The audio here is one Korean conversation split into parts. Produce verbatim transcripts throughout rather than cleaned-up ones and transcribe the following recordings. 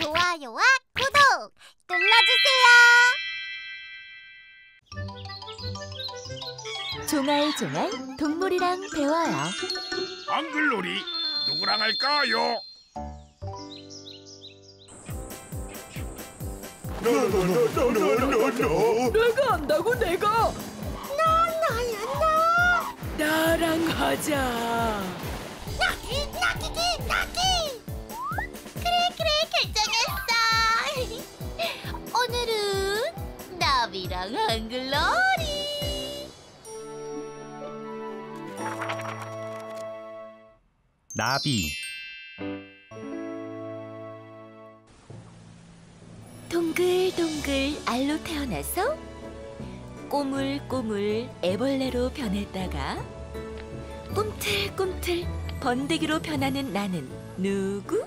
좋아요와 구독 눌러주세요. 종알종알 동물이랑 배워요. 한글놀이 누구랑 할까요? 노노노노노노노. 내가 한다고 내가. 나 나야 나. 나랑 하자. 나기 나기기 나기. 그래 그래 결정했어. 오늘은 나비랑 한글놀이. 나비. 동글동글 알로 태어나서 꼬물꼬물 애벌레로 변했다가 꿈틀꿈틀 번데기로 변하는 나는 누구?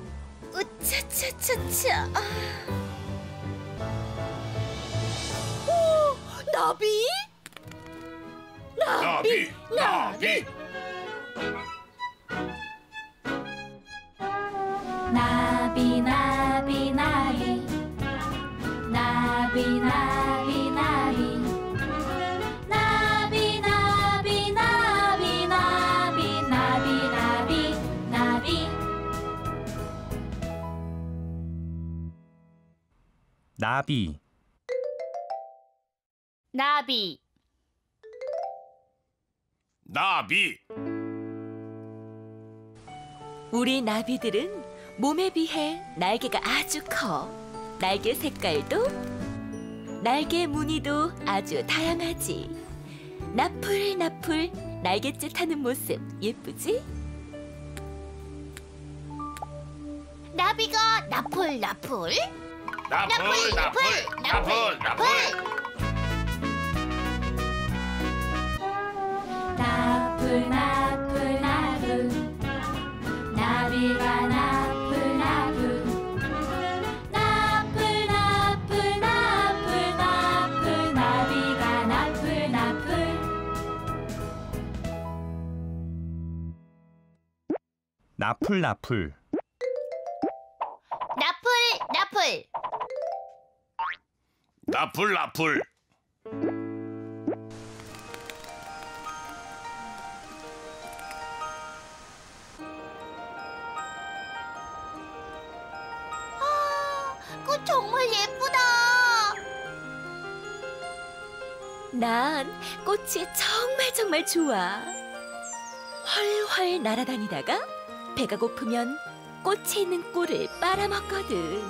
우차차차차. 오, 나비? 나비 나비. 나비 나비 나비 나비 나비 나비 나비 나비 나비 나비 나비 나비 나비 나비. 나비 나비. 우리 나비들은 몸에 비해 날개가 아주 커. 날개 색깔도 날개 무늬도 아주 다양하지. 나풀나풀 날갯짓 하는 모습 예쁘지? 나비가 나풀 나풀 나풀 나풀 나풀 나풀. 나풀 나풀 나풀 나비가 나풀 나풀 나풀 나풀 나풀 나풀 나비가 나풀 나풀 나풀 나풀. 나풀 나풀. 나풀 나풀. 꽃 정말 예쁘다. 난 꽃이 정말 정말 좋아. 훨훨 날아다니다가 배가 고프면 꽃에 있는 꿀을 빨아먹거든.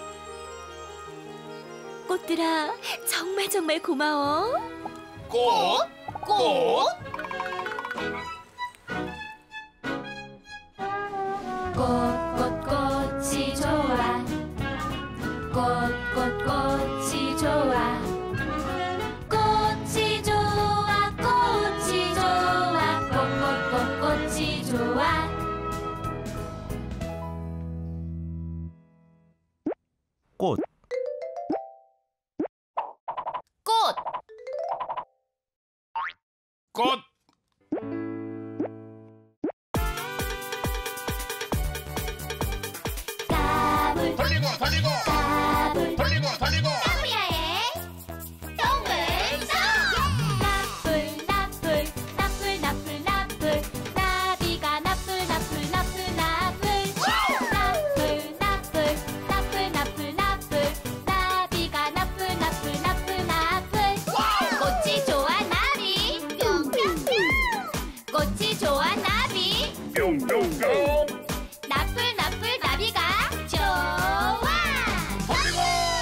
꽃들아, 정말 정말 고마워. 꽃 꽃. 꽃꽃꽃이 좋아. 꽃꽃꽃이 좋아. 꽃이 좋아. 꽃이 좋아. 꽃꽃꽃꽃이 좋아. 꽃. 꽃. 꽃. 까불 돌리고 돌리고 까불 돌리고 돌리고. 까불야의 동물성. 나풀 나풀 나풀 나풀 나풀 나비가 나풀 나풀 나풀 나풀 나풀 나풀 나풀 나풀 나풀 나비가 나풀 나풀 나풀 나풀 꽃이 좋아 나비 뿅뿅뿅. 꽃이 좋아 나비 뿅뿅뿅. 나풀 나풀 나비가 좋아. 돌리고.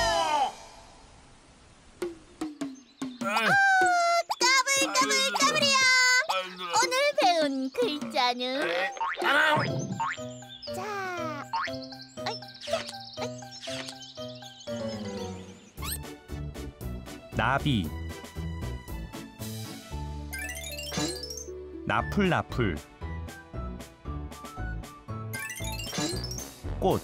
까불 까불 까불이야. 오늘 배운 글자는 하나. 자. 어이, 어이. 나비. 나풀 나풀. 꽃.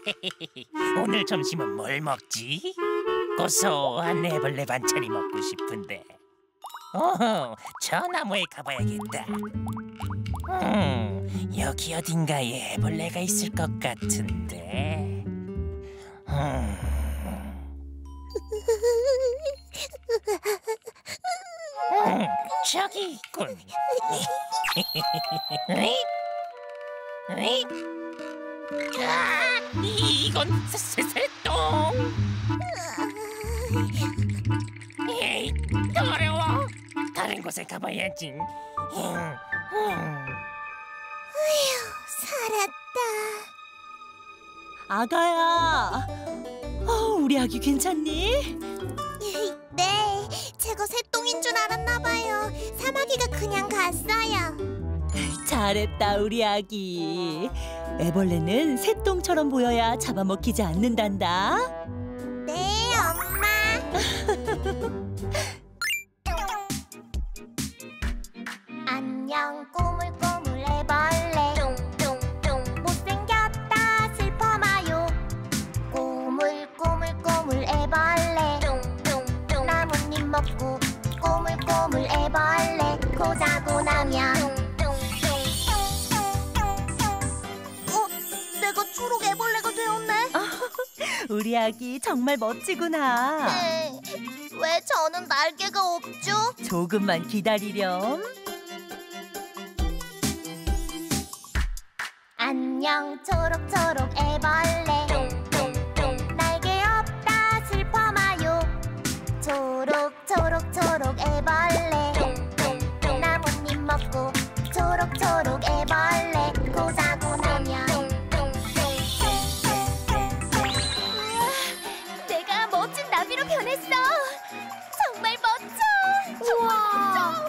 오늘 점심은 뭘 먹지? 고소한 애벌레 반찬이 먹고 싶은데. 어, 저 나무에 가봐야겠다. 음, 여기 어딘가에 애벌레가 있을 것 같은데. 음. 음, 저기 있군. 으이? 으이? 아, 이건 새, 새, 새똥. 에이, 어려워. 다른 곳에 가봐야지. 음, 음. 살았다. 아가야. 어, 우리 아기 괜찮니? 네, 제가 새똥인 줄 알았나 봐요. 사마귀가 그냥 갔어요. 잘했다 우리 아기. 애벌레는 새똥처럼 보여야 잡아먹히지 않는단다. 네, 엄마. 안녕, 꼬물꼬물 애벌레. 못생겼다 슬퍼 마요. 꼬물꼬물꼬물 애벌레. 나뭇잎 먹고 꼬물꼬물 애벌레. 고자고 나면 어? 내가 초록 애벌레가 되었네. 우리 아기 정말 멋지구나. 네, 왜 저는 날개가 없죠? 조금만 기다리렴. 안녕 초록초록 애벌레. 날개 없다 슬퍼 마요. 초록초록초록 애벌레. 나뭇잎 먹고 초록초록 애벌레. 고자고 나면 내가 멋진 나비로 변했어. 정말 멋져. 우와.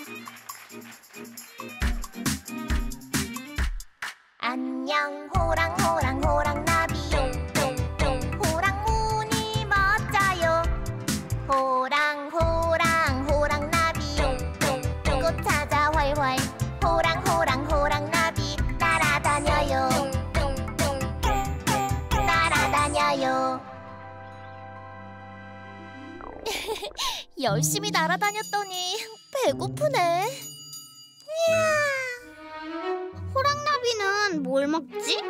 안녕 호랑호랑 호랑나비. 호랑 무늬 멋져요. 호랑 호랑 호랑나비. 꽃 찾아 활활. 호랑 호랑 호랑나비. 날아다녀요. 날아다녀요. 열심히 날아다녔더니 배고프네. 호랑나비는 뭘 먹지?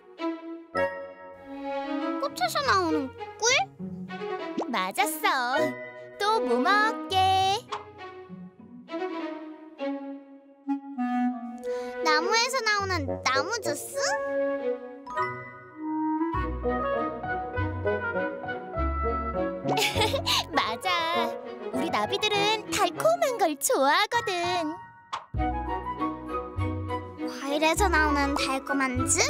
꽃에서 나오는 꿀? 맞았어. 또 뭐 먹게? 나무에서 나오는 나무 주스? 맞아. 우리 나비들은 달콤한 걸 좋아하거든. 과일에서 나오는 달콤한 즙?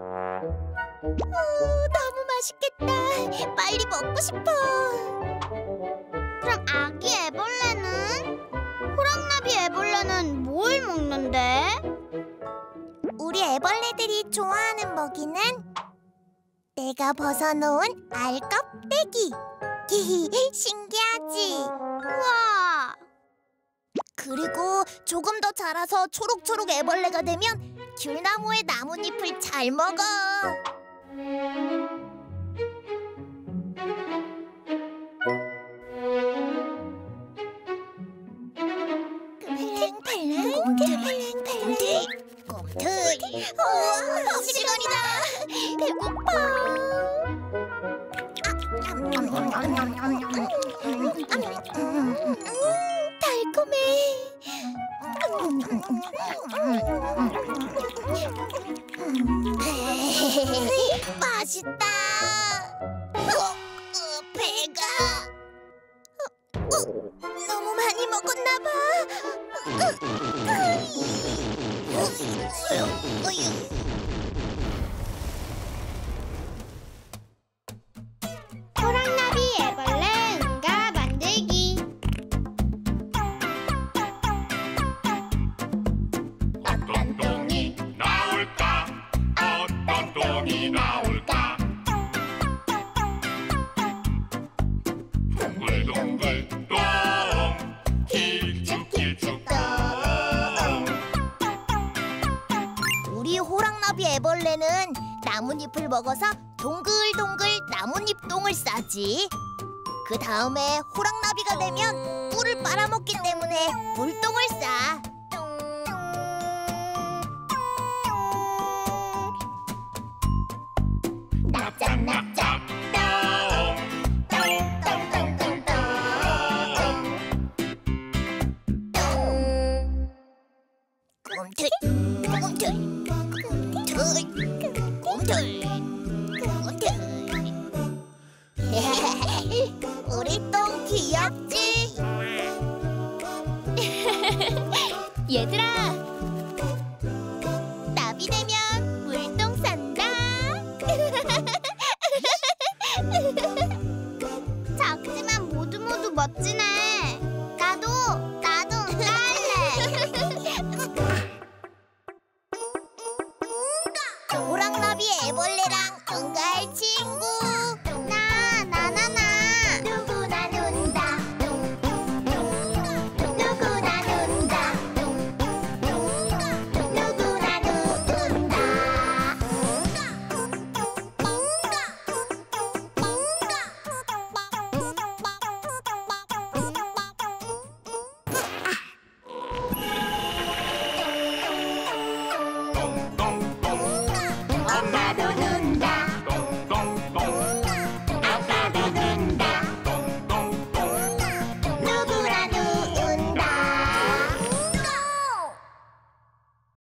오, 너무 맛있겠다. 빨리 먹고 싶어. 그럼 아기 애벌레는? 호랑나비 애벌레는 뭘 먹는데? 우리 애벌레들이 좋아하는 먹이는 내가 벗어놓은 알 껍데기. 신기하지? 우와. 그리고 조금 더 자라서 초록초록 애벌레가 되면 귤나무의 나뭇잎을 잘 먹어. 팽팽팽 곰틀팽팽 곰틀. 우와, 밥 시간이다. 배고파. 음, 달콤해. 맛있다. 어, 어, 배가 어, 어, 너무 많이 먹었나 봐. 호랑나비 애벌레 응가 만들기. 어떤 똥이 나올까? 어떤 똥이 나올까? 둥글둥글 똥, 길쭉길쭉 똥. 우리 호랑나비 애벌레는 나뭇잎을 먹어서 동글동글 나뭇잎 똥을 싸지. 그 다음에 호랑나비가 되면 꿀을 빨아먹기 때문에 물똥을 싸. 납작납작 똥똥똥똥똥똥 꿈틀 꿈틀 꿈틀 꿈틀 꿈틀. 우리 똥 귀엽지? 얘들아,